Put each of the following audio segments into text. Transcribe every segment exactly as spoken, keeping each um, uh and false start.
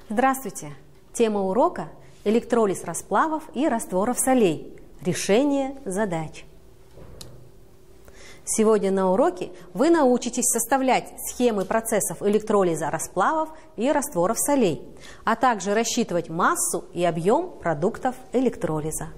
Здравствуйте! Тема урока – электролиз расплавов и растворов солей. Решение задач. Сегодня на уроке вы научитесь составлять схемы процессов электролиза расплавов и растворов солей, а также рассчитывать массу и объем продуктов электролиза.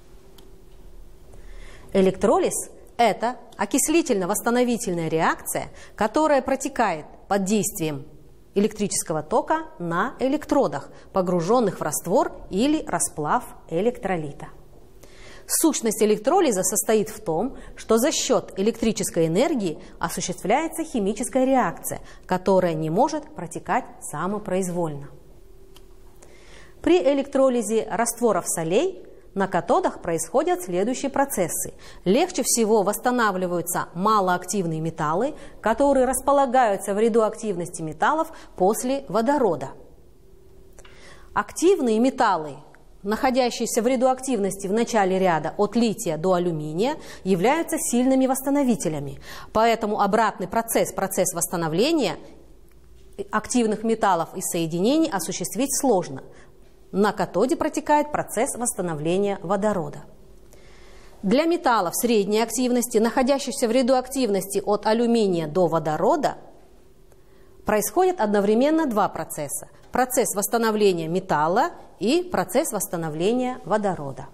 Электролиз – это окислительно-восстановительная реакция, которая протекает под действием электрического тока на электродах, погруженных в раствор или расплав электролита. Сущность электролиза состоит в том, что за счет электрической энергии осуществляется химическая реакция, которая не может протекать самопроизвольно. При электролизе растворов солей на катодах происходят следующие процессы. Легче всего восстанавливаются малоактивные металлы, которые располагаются в ряду активности металлов после водорода. Активные металлы, находящиеся в ряду активности в начале ряда от лития до алюминия, являются сильными восстановителями. Поэтому обратный процесс, процесс восстановления активных металлов и соединений осуществить сложно. На катоде протекает процесс восстановления водорода. Для металлов средней активности, находящихся в ряду активности от алюминия до водорода, происходят одновременно два процесса. Процесс восстановления металла и процесс восстановления водорода.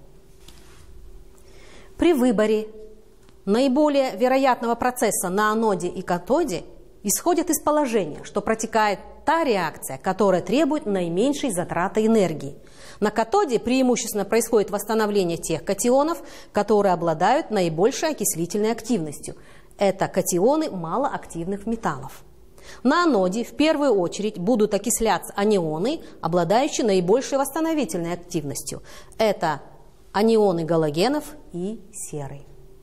При выборе наиболее вероятного процесса на аноде и катоде исходят из положения, что протекает та реакция, которая требует наименьшей затраты энергии. На катоде преимущественно происходит восстановление тех катионов, которые обладают наибольшей окислительной активностью. Это катионы малоактивных металлов. На аноде в первую очередь будут окисляться анионы, обладающие наибольшей восстановительной активностью. Это анионы галогенов и серы.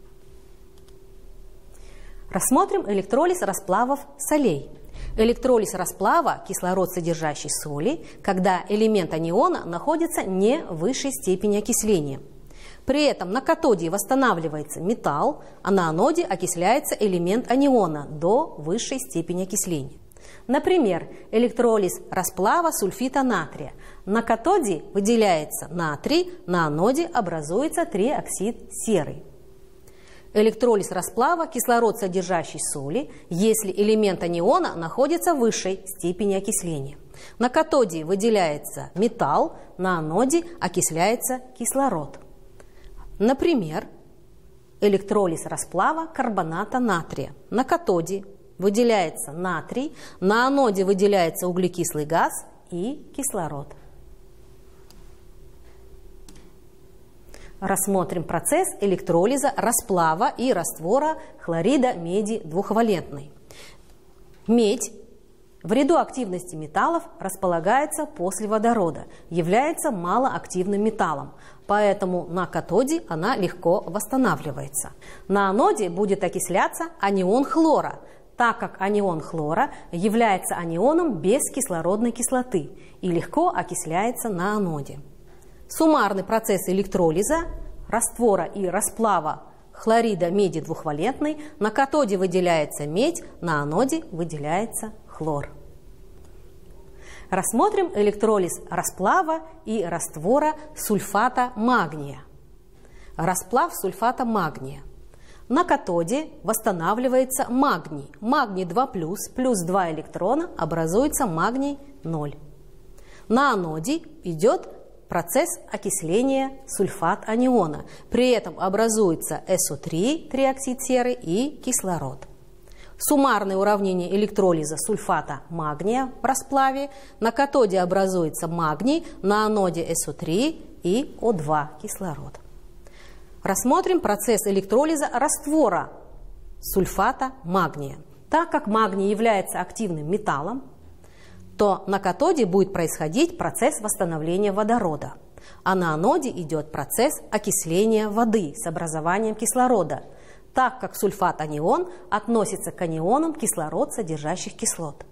Рассмотрим электролиз расплавов солей. Электролиз расплава кислород, содержащий соли, когда элемент аниона находится не в высшей степени окисления. При этом на катоде восстанавливается металл, а на аноде окисляется элемент аниона до высшей степени окисления. Например, электролиз расплава сульфита натрия. На катоде выделяется натрий, на аноде образуется триоксид серы. Электролиз расплава кислород, содержащий соли, если элемент аниона находится в высшей степени окисления. На катоде выделяется металл, на аноде окисляется кислород. Например, электролиз расплава карбоната натрия. На катоде выделяется натрий, на аноде выделяется углекислый газ и кислород. Рассмотрим процесс электролиза расплава и раствора хлорида меди двухвалентной. Медь в ряду активности металлов располагается после водорода, является малоактивным металлом, поэтому на катоде она легко восстанавливается. На аноде будет окисляться анион хлора, так как анион хлора является анионом без кислородной кислоты и легко окисляется на аноде. Суммарный процесс электролиза раствора и расплава хлорида меди двухвалентной: на катоде выделяется медь, на аноде выделяется хлор. Рассмотрим электролиз расплава и раствора сульфата магния. Расплав сульфата магния. На катоде восстанавливается магний. Магний два плюс, плюс два электрона, образуется магний ноль. На аноде идет процесс окисления сульфат аниона. При этом образуется эс о три, триоксид серы, и кислород. Суммарное уравнение электролиза сульфата магния в расплаве: на катоде образуется магний, на аноде эс о три и о два, кислород. Рассмотрим процесс электролиза раствора сульфата магния. Так как магний является активным металлом, то на катоде будет происходить процесс восстановления водорода, а на аноде идет процесс окисления воды с образованием кислорода, так как сульфат-анион относится к анионам кислород, содержащих кислот.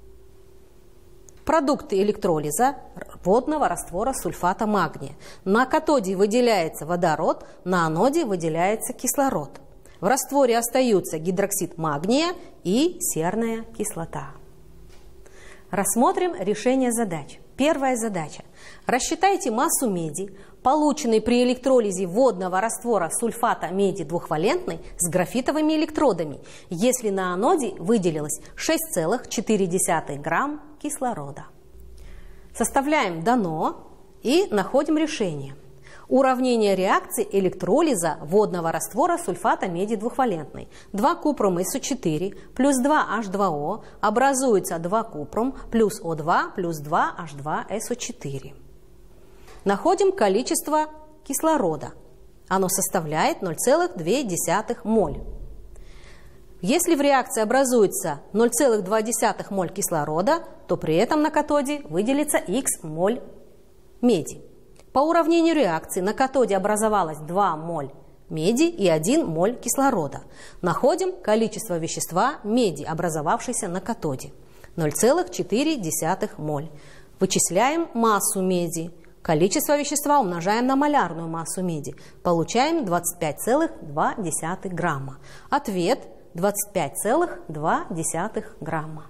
Продукты электролиза водного раствора сульфата магния. На катоде выделяется водород, на аноде выделяется кислород. В растворе остаются гидроксид магния и серная кислота. Рассмотрим решение задач. Первая задача. Рассчитайте массу меди, полученной при электролизе водного раствора сульфата меди двухвалентной с графитовыми электродами, если на аноде выделилось шесть целых четыре десятых грамм кислорода. Составляем дано и находим решение. Уравнение реакции электролиза водного раствора сульфата меди двухвалентной. два купрум эс о четыре плюс два аш два о образуется два купрум плюс о два плюс два аш два эс о четыре. Находим количество кислорода. Оно составляет ноль целых две десятых моль. Если в реакции образуется ноль целых две десятых моль кислорода, то при этом на катоде выделится х моль меди. По уравнению реакции на катоде образовалось два моль меди и один моль кислорода. Находим количество вещества меди, образовавшейся на катоде. ноль целых четыре десятых моль. Вычисляем массу меди. Количество вещества умножаем на молярную массу меди. Получаем двадцать пять целых две десятых грамма. Ответ двадцать пять целых две десятых грамма.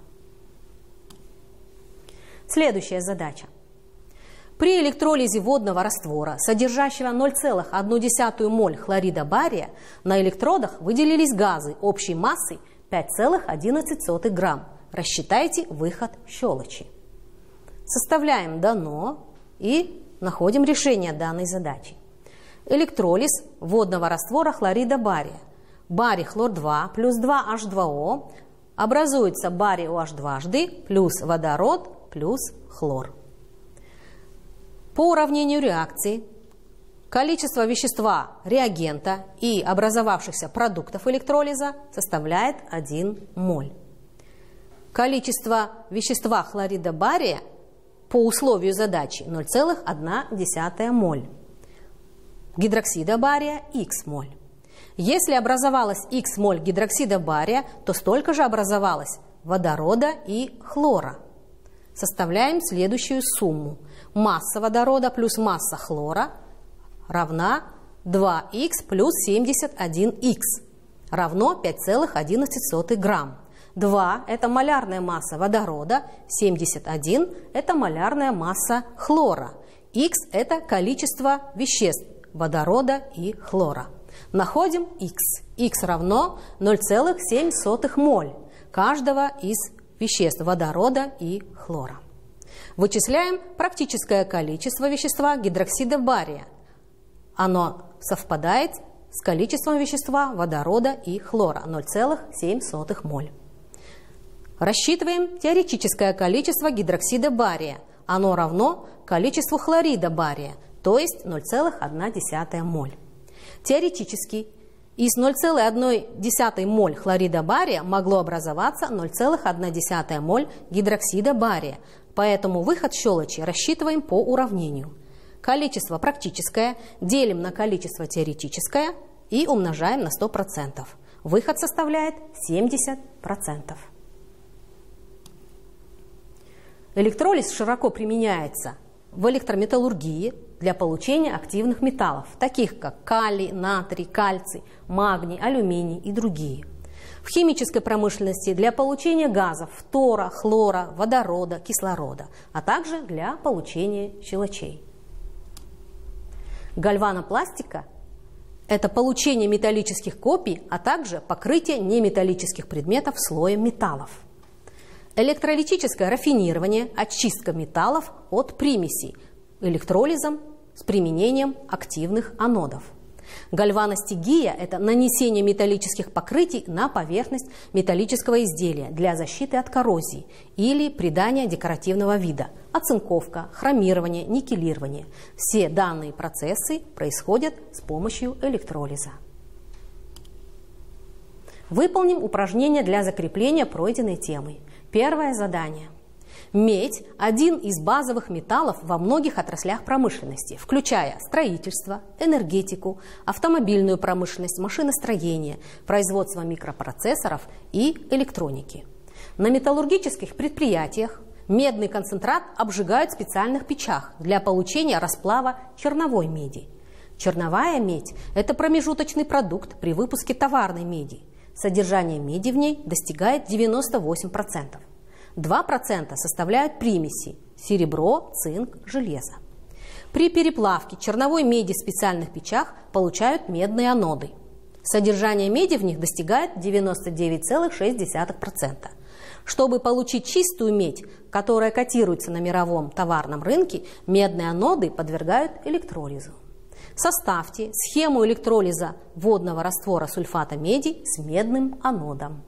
Следующая задача. При электролизе водного раствора, содержащего ноль целых одну десятую моль хлорида бария, на электродах выделились газы общей массой пять целых одиннадцать сотых грамм. Рассчитайте выход щелочи. Составляем дано и находим решение данной задачи. Электролиз водного раствора хлорида бария. Барий хлор два плюс два аш два о образуется барий о аш дважды плюс водород плюс хлор. По уравнению реакции количество вещества реагента и образовавшихся продуктов электролиза составляет один моль. Количество вещества хлорида бария по условию задачи ноль целых одна десятая моль. Гидроксида бария х моль. Если образовалось х моль гидроксида бария, то столько же образовалось водорода и хлора. Составляем следующую сумму. Масса водорода плюс масса хлора равна два х плюс семьдесят один х равно пять целых одиннадцать сотых грамм. два – это малярная масса водорода, семьдесят один – это малярная масса хлора. Х – это количество веществ водорода и хлора. Находим х. Х равно ноль целых семь сотых моль каждого из веществ водорода и хлора. Вычисляем практическое количество вещества гидроксида бария. Оно совпадает с количеством вещества водорода и хлора ноль целых семь сотых моль. Рассчитываем теоретическое количество гидроксида бария. Оно равно количеству хлорида бария, то есть ноль целых одна десятая моль. Теоретически из ноль целых одной десятой моль хлорида бария могло образоваться ноль целых одна десятая моль гидроксида бария, поэтому выход щелочи рассчитываем по уравнению. Количество практическое делим на количество теоретическое и умножаем на сто процентов. Выход составляет семьдесят процентов. Электролиз широко применяется в электрометаллургии для получения активных металлов, таких как калий, натрий, кальций, магний, алюминий и другие. В химической промышленности для получения газов фтора, хлора, водорода, кислорода, а также для получения щелочей. Гальванопластика – это получение металлических копий, а также покрытие неметаллических предметов слоем металлов. Электролитическое рафинирование – очистка металлов от примесей электролизом с применением активных анодов. Гальваностигия – это нанесение металлических покрытий на поверхность металлического изделия для защиты от коррозии или придания декоративного вида, оцинковка, хромирование, никелирование. Все данные процессы происходят с помощью электролиза. Выполним упражнение для закрепления пройденной темы. Первое задание. Медь – один из базовых металлов во многих отраслях промышленности, включая строительство, энергетику, автомобильную промышленность, машиностроение, производство микропроцессоров и электроники. На металлургических предприятиях медный концентрат обжигают в специальных печах для получения расплава черновой меди. Черновая медь – это промежуточный продукт при выпуске товарной меди. Содержание меди в ней достигает девяноста восьми процентов. два процента составляют примеси – серебро, цинк, железо. При переплавке черновой меди в специальных печах получают медные аноды. Содержание меди в них достигает девяноста девяти целых шести десятых процента. Чтобы получить чистую медь, которая котируется на мировом товарном рынке, медные аноды подвергают электролизу. Составьте схему электролиза водного раствора сульфата меди с медным анодом.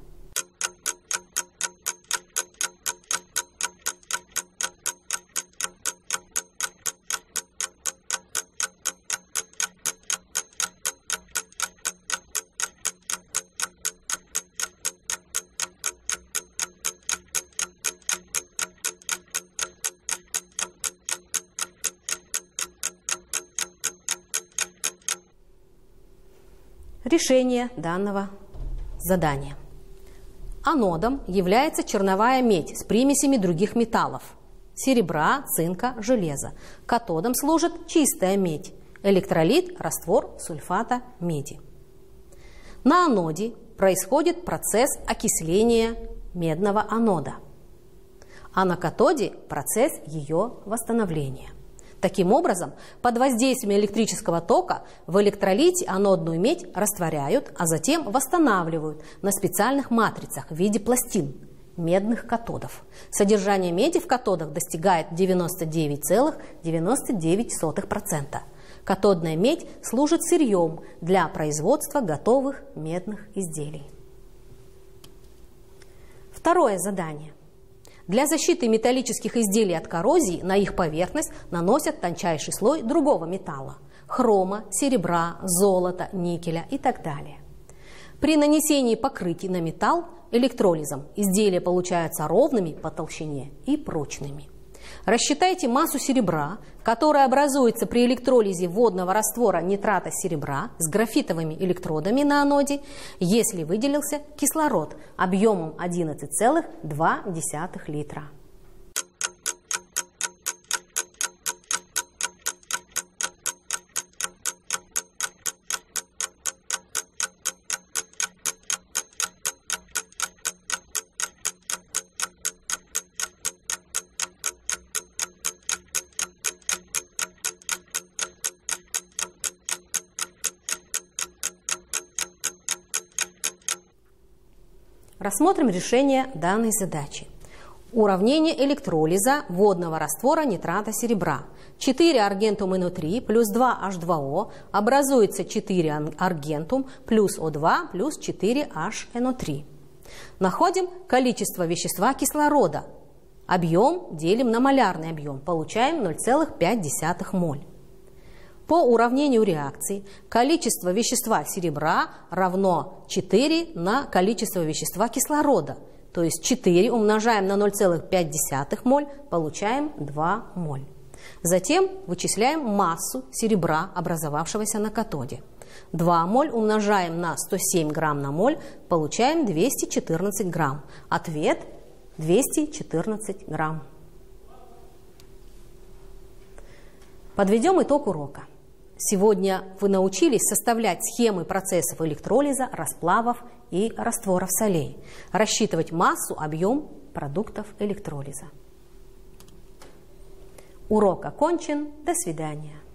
Решение данного задания. Анодом является черновая медь с примесями других металлов – серебра, цинка, железа. Катодом служит чистая медь – электролит, раствор сульфата меди. На аноде происходит процесс окисления медного анода, а на катоде – процесс ее восстановления. Таким образом, под воздействием электрического тока в электролите анодную медь растворяют, а затем восстанавливают на специальных матрицах в виде пластин – медных катодов. Содержание меди в катодах достигает девяноста девяти целых девяноста девяти сотых процента. Катодная медь служит сырьем для производства готовых медных изделий. Второе задание. Для защиты металлических изделий от коррозии на их поверхность наносят тончайший слой другого металла – хрома, серебра, золота, никеля и так далее. При нанесении покрытий на металл электролизом изделия получаются ровными по толщине и прочными. Рассчитайте массу серебра, которая образуется при электролизе водного раствора нитрата серебра с графитовыми электродами на аноде, если выделился кислород объемом одиннадцать целых две десятых литра. Рассмотрим решение данной задачи. Уравнение электролиза водного раствора нитрата серебра. четыре аргентум эн о три плюс два аш два о образуется четыре аргентум плюс о два плюс четыре аш эн о три. Находим количество вещества кислорода. Объем делим на малярный объем. Получаем ноль целых пять десятых моль. По уравнению реакции количество вещества серебра равно четыре на количество вещества кислорода. То есть четыре умножаем на ноль целых пять десятых моль, получаем два моль. Затем вычисляем массу серебра, образовавшегося на катоде. два моль умножаем на сто семь грамм на моль, получаем двести четырнадцать грамм. Ответ двести четырнадцать грамм. Подведем итог урока. Сегодня вы научились составлять схемы процессов электролиза, расплавов и растворов солей, рассчитывать массу, объем продуктов электролиза. Урок окончен. До свидания.